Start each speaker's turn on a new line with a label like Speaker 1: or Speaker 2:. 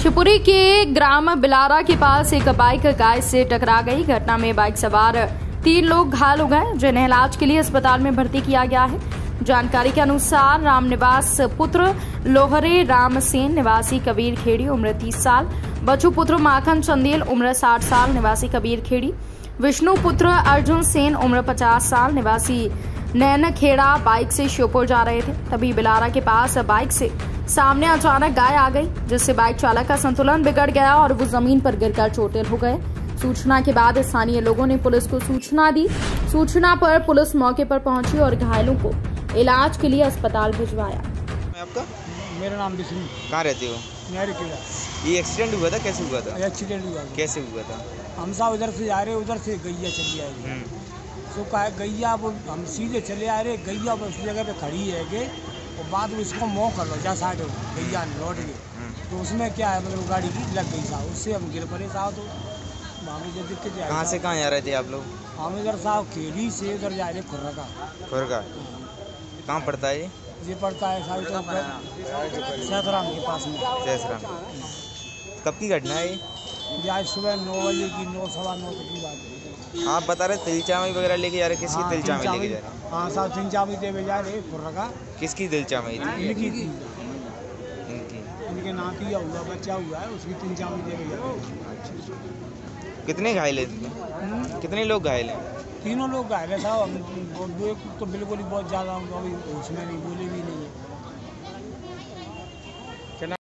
Speaker 1: शिवपुरी के ग्राम बिलारा के पास एक बाइक गाय से टकरा गई। घटना में बाइक सवार 3 लोग घायल हो गए, जिन्हें इलाज के लिए अस्पताल में भर्ती किया गया है। जानकारी के अनुसार रामनिवास पुत्र लोहरे राम सेन निवासी कबीर खेड़ी उम्र 30 साल, बच्चू पुत्र माखन चंदेल उम्र 60 साल निवासी कबीर खेड़ी, विष्णु पुत्र अर्जुन सेन उम्र 50 साल निवासी नैन खेड़ा बाइक से श्योपुर जा रहे थे। तभी बिलारा के पास बाइक से सामने अचानक गाय आ गई, जिससे बाइक चालक का संतुलन बिगड़ गया और वो जमीन पर गिरकर चोटिल हो गए। सूचना के बाद स्थानीय लोगों ने पुलिस को सूचना दी। सूचना पर पुलिस मौके पर पहुंची और घायलों को इलाज के लिए अस्पताल भिजवाया।
Speaker 2: आपका?
Speaker 3: मेरा नाम विष्णु।
Speaker 2: कहाँ रहते हो?
Speaker 3: खेड़ा।
Speaker 2: ये एक्सीडेंट हुआ था, कैसे हुआ था?
Speaker 3: एक्सीडेंट हुआ था।
Speaker 2: कैसे हुआ था?
Speaker 3: हम सब उधर से जा रहे, उधर से गैया चली आई। तो कहा गैया, वो हम सीधे चले आ रहे, गैया उस जगह पे खड़ी है कि और बाद में इसको मोह कर लो जा साइड हो, गैया लौट गए। तो उसमें क्या है, मतलब गाड़ी की लग गई साहब, उससे हम गिर पड़े साहब। तो हमें जो दिक्कत है।
Speaker 2: कहाँ से कहाँ जा रहे थे आप लोग?
Speaker 3: हम इधर साहब खेड़ी से उधर जा रहे खुर्रका।
Speaker 2: खुर्रका कहाँ पड़ता है
Speaker 3: ये पड़ता है साहब तो सैतराम के पास में।
Speaker 2: सैतराम। कब की घटना है
Speaker 3: ये? आज सुबह 9 बजे की, 9 सवा 9 की बात है।
Speaker 2: आप बता रहे तिल चावल वगैरह लेके जा रहे, किसकी तिल चावल लेके जा रहे?
Speaker 3: हाँ साहब, तिल चावल देवे जा रहे खुर्रका।
Speaker 2: किसकी तिल चावल थी?
Speaker 3: इनकी थी।
Speaker 2: इनकी?
Speaker 3: इनके नाती हुआ, बच्चा हुआ है, उसकी तिल चावल देवे जा रहे।
Speaker 2: कितने घायल हैं? कितने लोग घायल हैं?
Speaker 3: 3 लोग घायल है साहब। हम तो बिल्कुल ही बहुत ज़्यादा, उसमें नहीं बोले भी नहीं है।